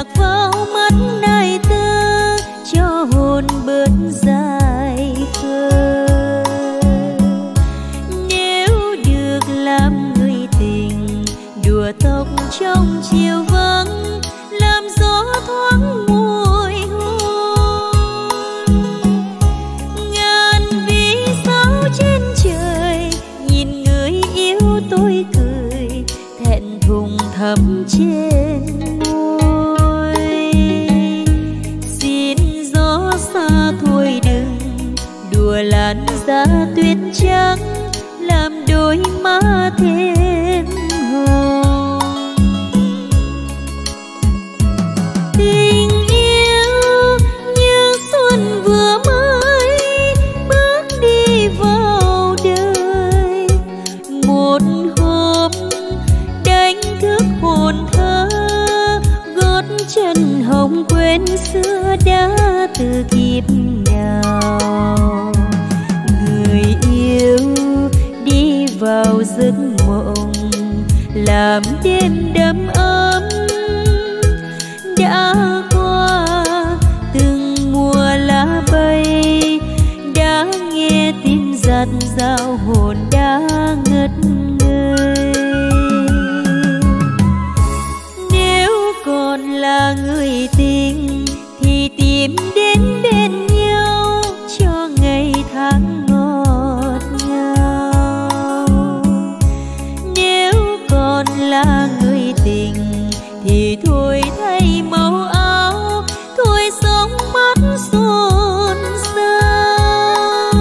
lạc vào mắt nai tơ cho hồn bớt dài khờ. Nếu được làm người tình đùa tóc trong chiều vắng, làm gió thoáng mùi hôn. Ngàn vì sao trên trời nhìn người yêu tôi cười, thẹn thùng thắm trên môi. Xin gió xa thôi đừng đùa làn da tuyết trắng, làm đôi má thêm hồng. Tình yêu như xuân vừa mới bước đi vào đời, một hôm đánh thức hồn thơ, gót chân hồng quên xưa đã từ kiếp nào. Người yêu đi vào giấc mộng, làm đêm đầm ấm. Đã qua từng mùa lá bay, đã nghe tin dạt dào hồn đã ngất ngây. Nếu còn là người tình thì tìm đến bên nhau cho ngày tháng ngọt ngào. Nếu còn là người tình thì thôi thay màu áo, thôi sống mắt xôn xao.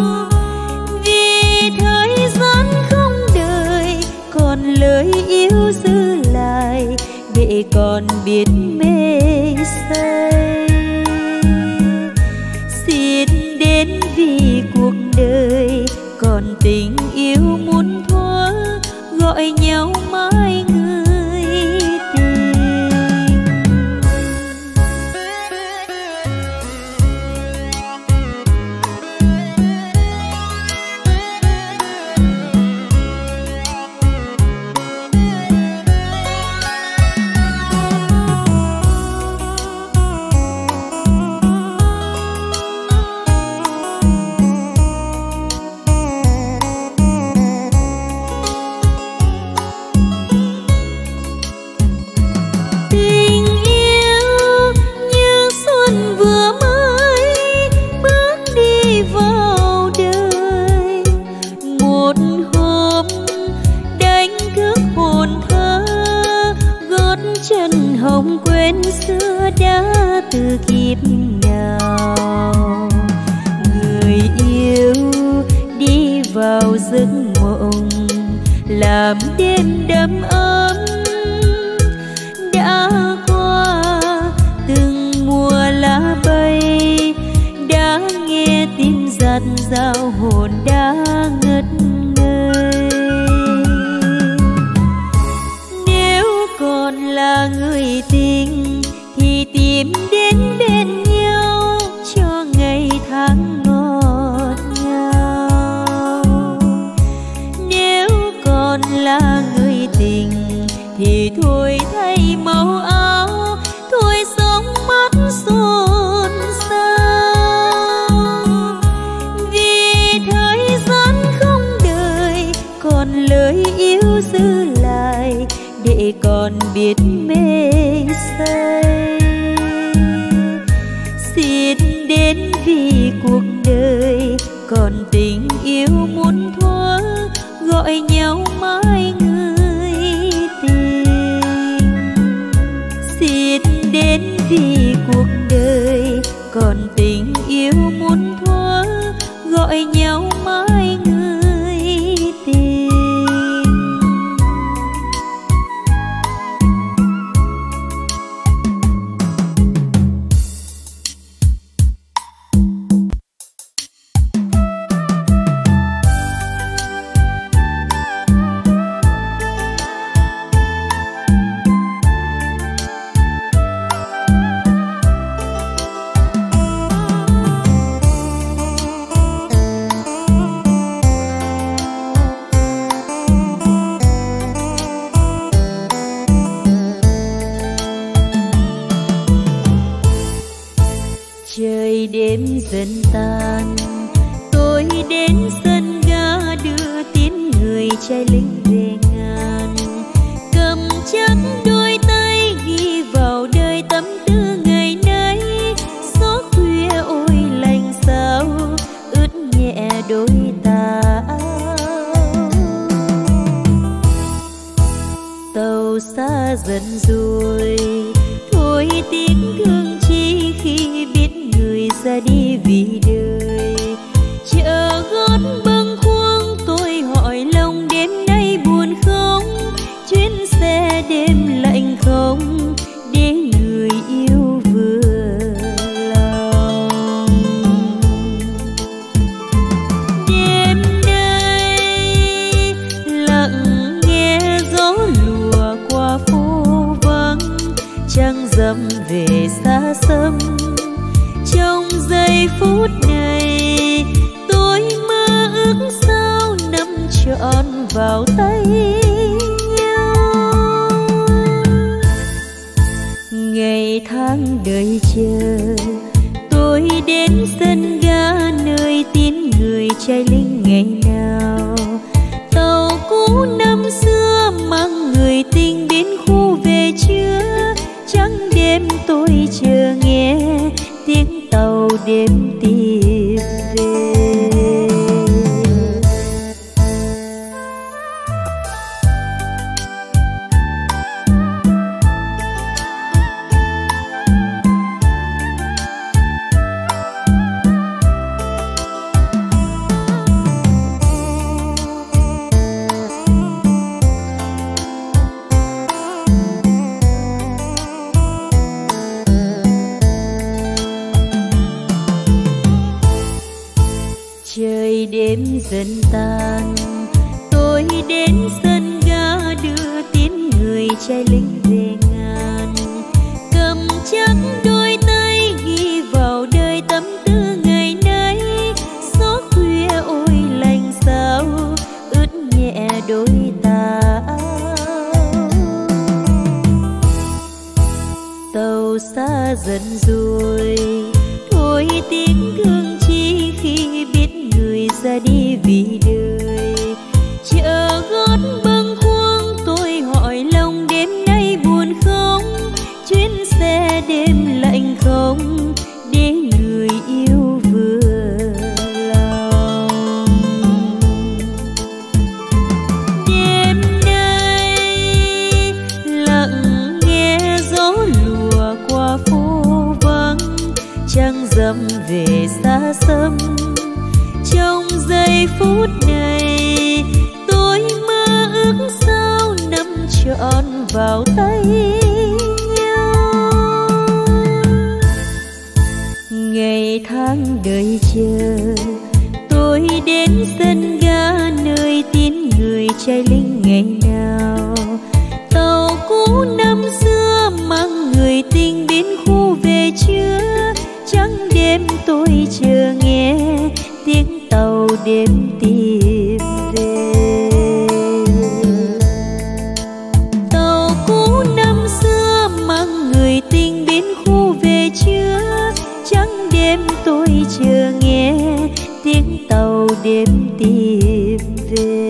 Vì thời gian không đợi, còn lời yêu giữ lại để còn biết mê say. Xin đến vì cuộc đời còn tình yêu muốn thuở, gọi nhau mãi người tình. Hồng quên xưa đã từ kiếp nào. Người yêu đi vào giấc mộng, làm đêm đầm ấm. Đã qua từng mùa lá bay, đã nghe tin dạt dào hồn đã ngất ngây. Còn là người tình thì tìm đến bên nhau cho ngày tháng ngọt ngào. Nếu còn là người tình thì thôi thay màu áo, thôi sống mắt xôn xao. Vì thời gian không đợi, còn lời yêu giữ lại để còn biết mê say. Xin đến vì cuộc đời còn tình yêu muốn thuở, gọi nhau mãi người tình. Xin đến vì cuộc đời còn tình yêu muốn thuở, gọi nhau mãi người tình. Trời đêm dần tan, tôi đến sân ga đưa tiến người trai lính về ngàn. Cầm chắc đôi tay ghi vào đời tâm tư ngày nay. Gió khuya ôi lạnh sao ướt nhẹ đôi tà áo. Tàu xa dần rồi, thôi tiếng thương chi khi biết người ra đi vì đời. Chợ gót bâng khuâng tôi hỏi lòng đêm nay buồn không? Chuyến xe đêm lạnh không để người yêu vừa lòng. Đêm nay lặng nghe gió lùa qua phố vắng, trăng rằm về xa xăm. Trong giây phút này tôi mơ ước sao nắm trọn vào tay nhau. Ngày tháng đợi chờ tôi đến sân ga nơi tín người trai lính ngày nào. Tàu cũ năm xưa mang người tình biến khu về chưa? Trắng đêm tôi chờ nghe tiếng tàu đêm tìm về. Trời đêm dần tan, tôi đến sân ga đưa tín người trai lính về ngàn. Cầm chắc đôi tay ghi vào đời tâm tư ngày nay. Gió khuya ôi lạnh sao ướt nhẹ đôi tà áo. Tàu xa dần rồi, thôi tiếng thương chi khi biết người ra đi vì đời. Chợ gót bâng khuâng tôi hỏi lòng đêm nay buồn không? Chuyến xe đêm lạnh không để người yêu vừa lòng. Đêm nay lặng nghe gió lùa qua phố vắng, trăng rằm về xa xăm. Trong giây phút này tôi mơ ước sao nắm trọn vào tay nhau. Ngày tháng đợi chờ tôi đến sân ga nơi tín người trai lính ngày nào. Tàu cũ năm xưa mang người tình biến khu về chưa? Trắng đêm tôi chờ nghe tiếng tàu đêm tìm về. Tàu cũ năm xưa mang người tình biến khu về chưa? Trắng đêm tôi chờ nghe tiếng tàu đêm tìm về.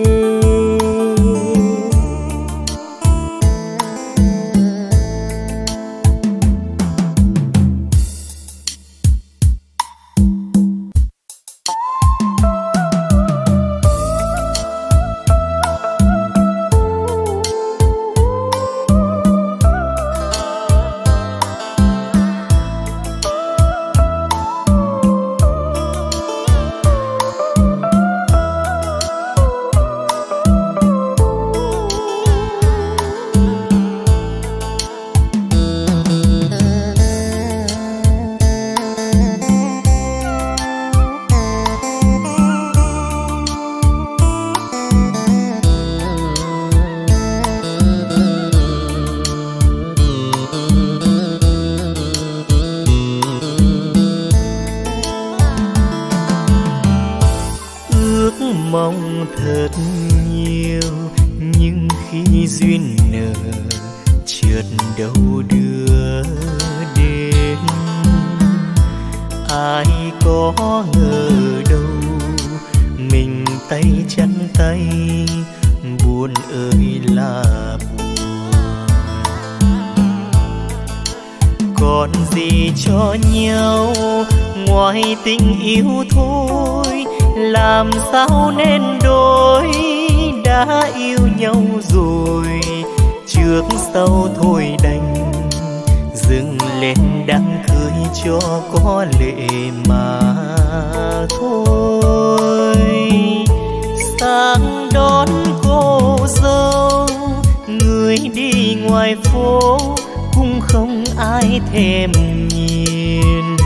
ai có ngờ đâu mình tay chắn tay, buồn ơi là buồn. Còn gì cho nhau ngoài tình yêu thôi, làm sao nên đôi đã yêu nhau rồi, trước sau thôi đành dừng lên đám cưới cho có lệ mà thôi. Sáng đón cô dâu người đi ngoài phố, cũng không ai thèm nhìn.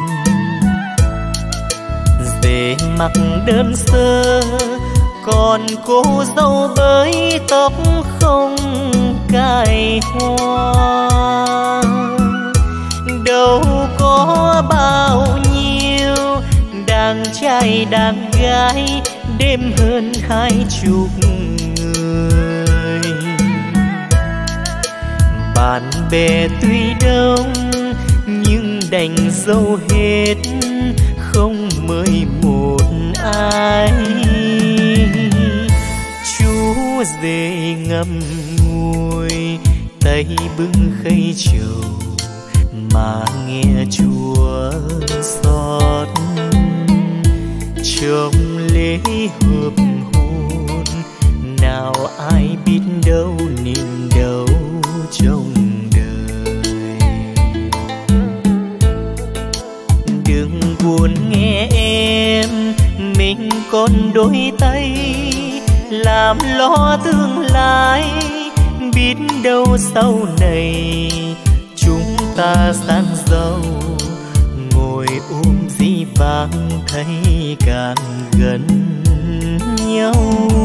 Về mặc đơn sơ, còn cô dâu bới tóc không cài hoa. Đâu có bao nhiêu đàn trai đàn gái, đêm hơn 20 người. Bạn bè tuy đông nhưng đành dâu hết, không mời một ai. Chú rể ngâm ngùi tay bưng khay trầu, mà nghe Chúa xót. Trong lễ hợp hôn nào ai biết đâu niềm đau trong đời. Đừng buồn nghe em, mình còn đôi tay làm lo tương lai, biết đâu sau này chúng ta san dâu, ngồi ôm dĩ vãng thấy càng gần nhau.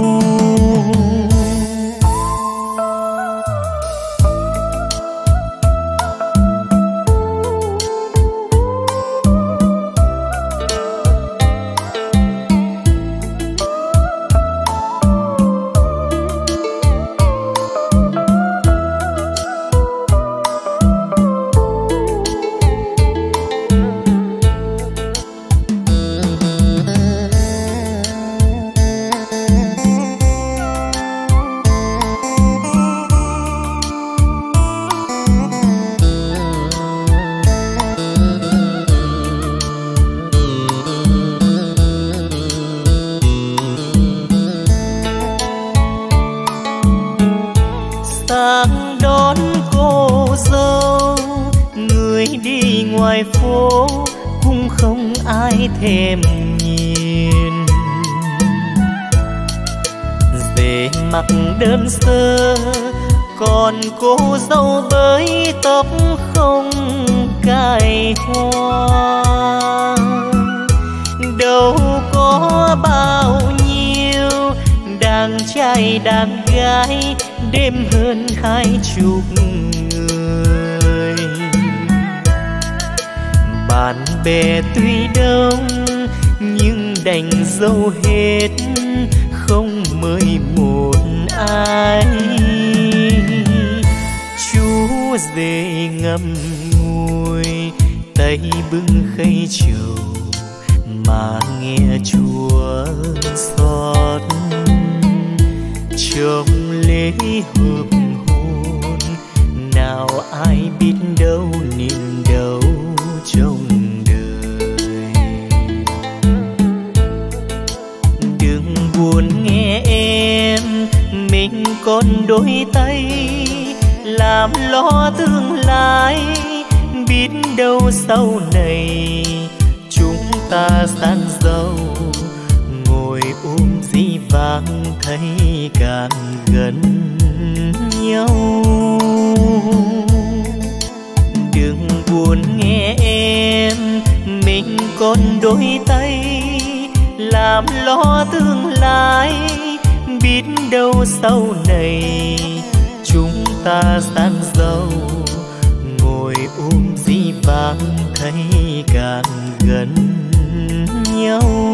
Ngoài phố cũng không ai thèm nhìn. Về mặc đơn sơ, còn cô dâu bới tóc không cài hoa. Đâu có bao nhiêu đàn trai đàn gái, đêm hơn 20 người. Bạn bè tuy đông nhưng đành dâu hết, không mời một ai. Chú rể ngâm ngùi tay bưng khay trầu, mà nghe Chúa xót. Trong lễ hợp hôn nào ai biết đâu niềm đau trong đời. Đừng buồn nghe em, mình còn đôi tay làm lo tương lai, biết đâu sau này chúng ta san dâu, ngồi ôm dĩ vãng thấy càng gần nhau. Đừng buồn nghe em, mình còn đôi tay làm lo tương lai, biết đâu sau này chúng ta san dâu, ngồi ôm dĩ vãng thấy càng gần nhau.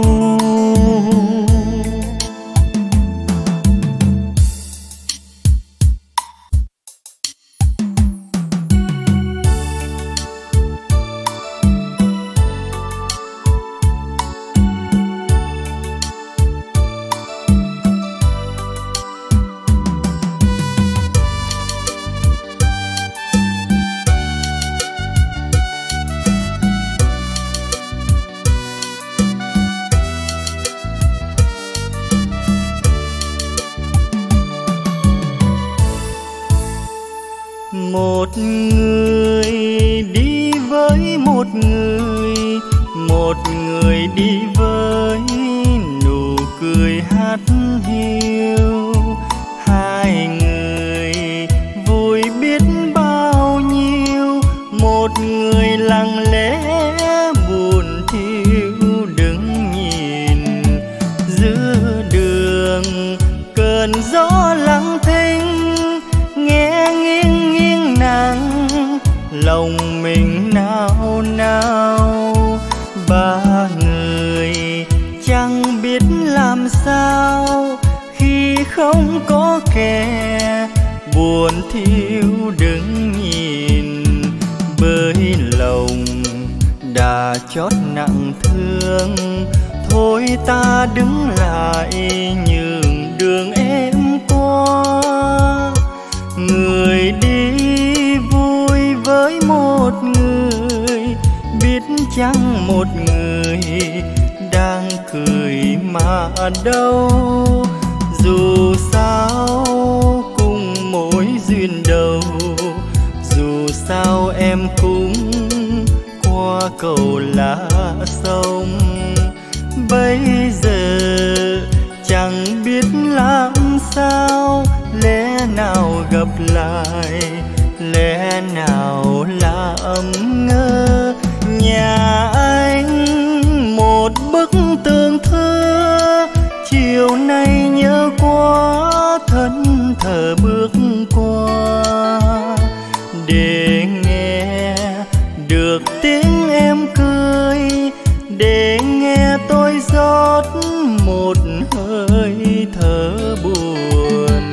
đi với nụ cười hát hiu, hai người vui biết bao nhiêu. Một người lặng lẽ buồn thiêu đứng nhìn giữa đường, cơn gió lặng thinh nghe nghiêng nghiêng nắng, lòng mình nao nao. Ba người chẳng biết làm sao khi không có kẻ, buồn thiêu đứng nhìn bởi lòng đã chót nặng thương. Thôi ta đứng lại nhường đường em qua, người đi vui với một người, biết chăng một người đang cười mà đâu. Dù sao cùng mối duyên đầu, dù sao em cũng qua cầu lá sông. Bây giờ chẳng biết làm sao, lẽ nào gặp lại, lẽ nào làm ngơ. Nhà anh một bức tường thưa, chiều nay nhớ quá thân thờ bước qua, để nghe được tiếng em cười, để nghe tôi rót một hơi thở buồn.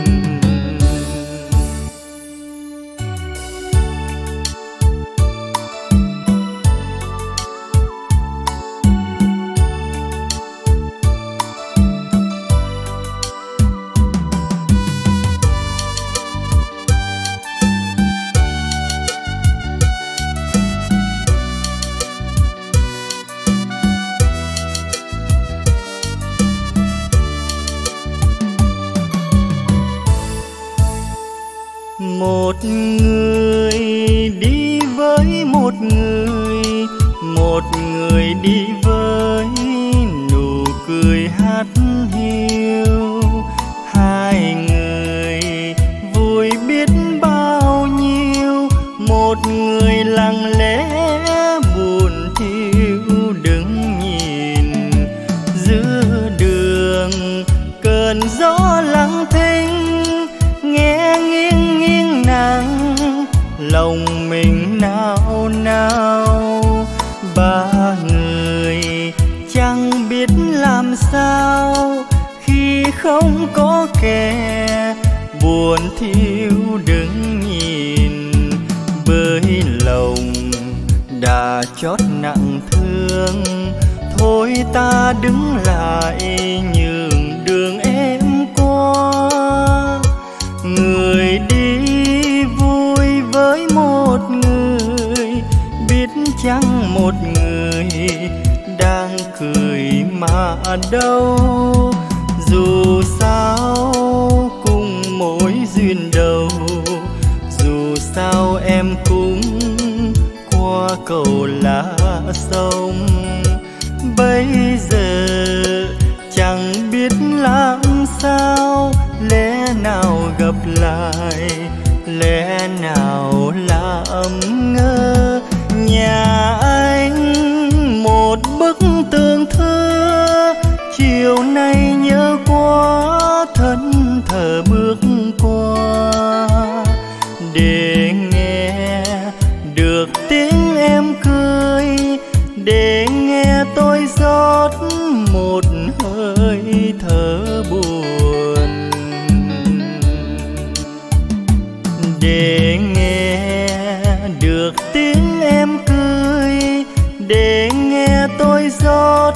Một người đi với một người, một người đi với nụ cười hát hiu, hai người vui biết bao nhiêu. Một người lặng lẽ buồn thiêu đứng nhìn giữa đường, cơn gió lặng thinh nghe nghiêng nghiêng nắng, lòng mình nao nao. Ba người chẳng biết làm sao khi không có kẻ, buồn thiêu đứng nhìn bởi lòng đã chót nặng thương. Thôi ta đứng lại nhường đường em qua, người đi vui với một người, biết chăng một người đang cười mà đâu. Dù sao cùng mối duyên đầu, dù sao em cũng qua cầu lá sông. Bây giờ chẳng biết làm sao, lẽ nào gặp lại, lẽ nào làm ngơ. Nhà anh một bức tường thưa, chiều nay nhớ quá thân thờ bước qua, để nghe được tiếng em cười, để nghe tôi rót một hơi thở buồn, để nghe được tiếng em cười, để nghe tôi rót